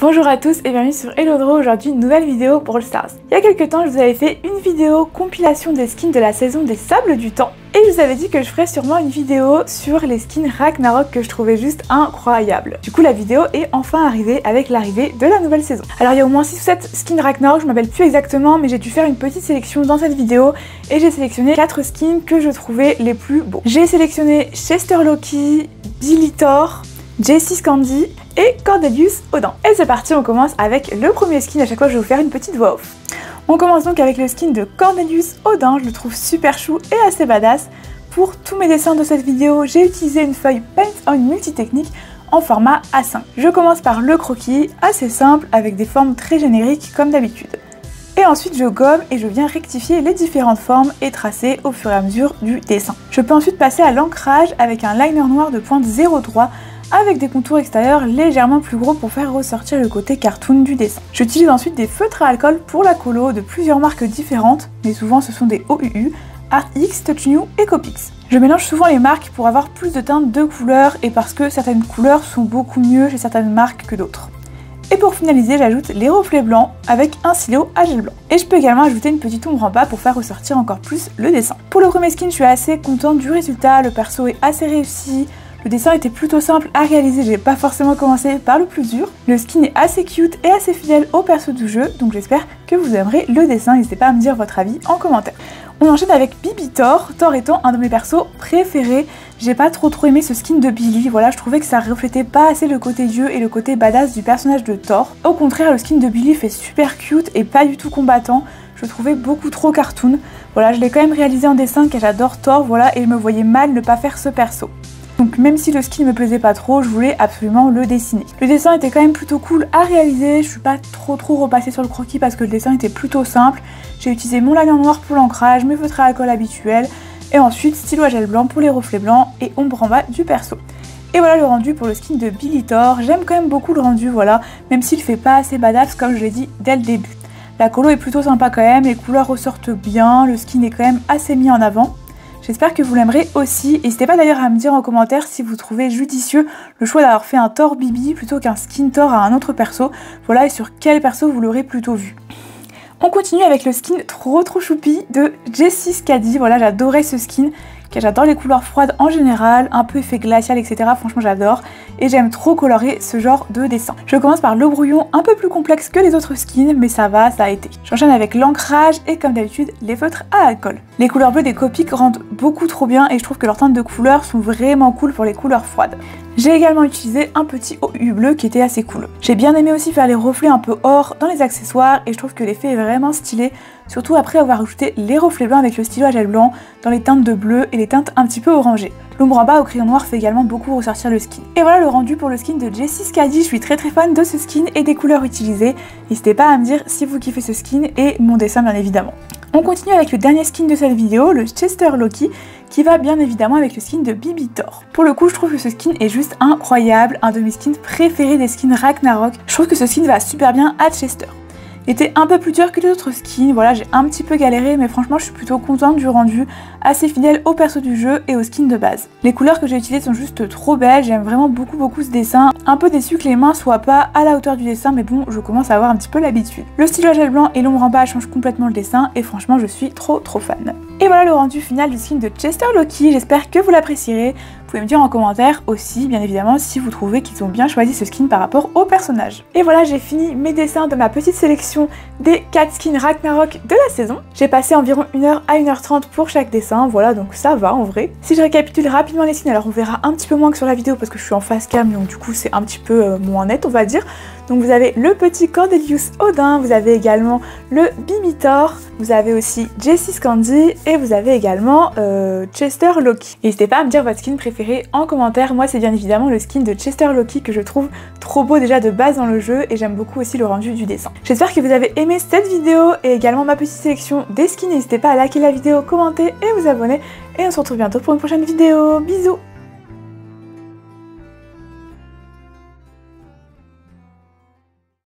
Bonjour à tous et bienvenue sur Hello. Aujourd'hui une nouvelle vidéo Brawl Stars. Il y a quelques temps je vous avais fait une vidéo compilation des skins de la saison des Sables du Temps et je vous avais dit que je ferais sûrement une vidéo sur les skins Ragnarok que je trouvais juste incroyables. Du coup la vidéo est enfin arrivée avec l'arrivée de la nouvelle saison. Alors il y a au moins 6 ou 7 skins Ragnarok, je m'appelle plus exactement mais j'ai dû faire une petite sélection dans cette vidéo et j'ai sélectionné 4 skins que je trouvais les plus beaux. J'ai sélectionné Chester Loki, Billy Thor, Jessie Candy et Cordelius Odin. Et c'est parti, on commence avec le premier skin. À chaque fois je vais vous faire une petite voix off. On commence donc avec le skin de Cordelius Odin, je le trouve super chou et assez badass. Pour tous mes dessins de cette vidéo, j'ai utilisé une feuille Paint on multi-technique en format A5. Je commence par le croquis, assez simple, avec des formes très génériques comme d'habitude. Et ensuite je gomme et je viens rectifier les différentes formes et tracer au fur et à mesure du dessin. Je peux ensuite passer à l'ancrage avec un liner noir de pointe 0,3 avec des contours extérieurs légèrement plus gros pour faire ressortir le côté cartoon du dessin. J'utilise ensuite des feutres à alcool pour la colo de plusieurs marques différentes, mais souvent ce sont des OUU, ArtX, Touch New et Copics. Je mélange souvent les marques pour avoir plus de teintes de couleurs et parce que certaines couleurs sont beaucoup mieux chez certaines marques que d'autres. Et pour finaliser, j'ajoute les reflets blancs avec un stylo à gel blanc. Et je peux également ajouter une petite ombre en bas pour faire ressortir encore plus le dessin. Pour le premier skin, je suis assez contente du résultat, le perso est assez réussi. Le dessin était plutôt simple à réaliser, j'ai pas forcément commencé par le plus dur. Le skin est assez cute et assez fidèle au perso du jeu, donc j'espère que vous aimerez le dessin, n'hésitez pas à me dire votre avis en commentaire. On enchaîne avec Bibi Thor, Thor étant un de mes persos préférés. J'ai pas trop aimé ce skin de Billy, voilà, je trouvais que ça reflétait pas assez le côté dieu et le côté badass du personnage de Thor. Au contraire, le skin de Billy fait super cute et pas du tout combattant. Je le trouvais beaucoup trop cartoon. Voilà, je l'ai quand même réalisé en dessin car j'adore Thor, voilà, et je me voyais mal ne pas faire ce perso. Donc même si le skin me plaisait pas trop, je voulais absolument le dessiner. Le dessin était quand même plutôt cool à réaliser, je suis pas trop repassée sur le croquis parce que le dessin était plutôt simple. J'ai utilisé mon liner noir pour l'ancrage, mes feutres à alcool habituels, et ensuite stylo à gel blanc pour les reflets blancs et ombre en bas du perso. Et voilà le rendu pour le skin de Billy Thor. J'aime quand même beaucoup le rendu, voilà, même s'il fait pas assez badass comme je l'ai dit dès le début. La colo est plutôt sympa quand même, les couleurs ressortent bien, le skin est quand même assez mis en avant. J'espère que vous l'aimerez aussi. N'hésitez pas d'ailleurs à me dire en commentaire si vous trouvez judicieux le choix d'avoir fait un Thor Bibi plutôt qu'un skin Thor à un autre perso. Voilà, et sur quel perso vous l'aurez plutôt vu. On continue avec le skin trop choupi de Jessie Candy. Voilà, j'adorais ce skin. J'adore les couleurs froides en général, un peu effet glacial, etc. Franchement, j'adore. Et j'aime trop colorer ce genre de dessin. Je commence par le brouillon, un peu plus complexe que les autres skins, mais ça va, ça a été. J'enchaîne avec l'ancrage et comme d'habitude, les feutres à alcool. Les couleurs bleues des Copics rendent beaucoup trop bien et je trouve que leurs teintes de couleurs sont vraiment cool pour les couleurs froides. J'ai également utilisé un petit OU bleu qui était assez cool. J'ai bien aimé aussi faire les reflets un peu or dans les accessoires et je trouve que l'effet est vraiment stylé, surtout après avoir ajouté les reflets blancs avec le stylo à gel blanc dans les teintes de bleu et les teintes un petit peu orangées. L'ombre en bas au crayon noir fait également beaucoup ressortir le skin. Et voilà le rendu pour le skin de Jessie Candy, je suis très fan de ce skin et des couleurs utilisées. N'hésitez pas à me dire si vous kiffez ce skin et mon dessin bien évidemment. On continue avec le dernier skin de cette vidéo, le Chester Loki, qui va bien évidemment avec le skin de Bibi Thor. Pour le coup, je trouve que ce skin est juste incroyable, un de mes skins préférés des skins Ragnarok. Je trouve que ce skin va super bien à Chester. Il était un peu plus dur que les autres skins, voilà, j'ai un petit peu galéré, mais franchement je suis plutôt contente du rendu, assez fidèle au perso du jeu et au skin de base. Les couleurs que j'ai utilisées sont juste trop belles, j'aime vraiment beaucoup ce dessin. Un peu déçue que les mains soient pas à la hauteur du dessin, mais bon, je commence à avoir un petit peu l'habitude. Le stylo à gel blanc et l'ombre en bas changent complètement le dessin et franchement je suis trop fan. Et voilà le rendu final du skin de Chester Loki, j'espère que vous l'apprécierez. Vous pouvez me dire en commentaire aussi, bien évidemment, si vous trouvez qu'ils ont bien choisi ce skin par rapport au personnage. Et voilà, j'ai fini mes dessins de ma petite sélection des 4 skins Ragnarok de la saison. J'ai passé environ 1h à 1h30 pour chaque dessin, voilà, donc ça va en vrai. Si je récapitule rapidement les skins, alors on verra un petit peu moins que sur la vidéo parce que je suis en face cam, donc du coup c'est un petit peu moins net on va dire. Donc vous avez le petit Cordelius Odin, vous avez également le Bibi Thor, vous avez aussi Jessie Candy et vous avez également Chester Loki. N'hésitez pas à me dire votre skin préféré en commentaire, moi c'est bien évidemment le skin de Chester Loki que je trouve trop beau déjà de base dans le jeu et j'aime beaucoup aussi le rendu du dessin. J'espère que vous avez aimé cette vidéo et également ma petite sélection des skins, n'hésitez pas à liker la vidéo, commenter et vous abonner et on se retrouve bientôt pour une prochaine vidéo, bisous.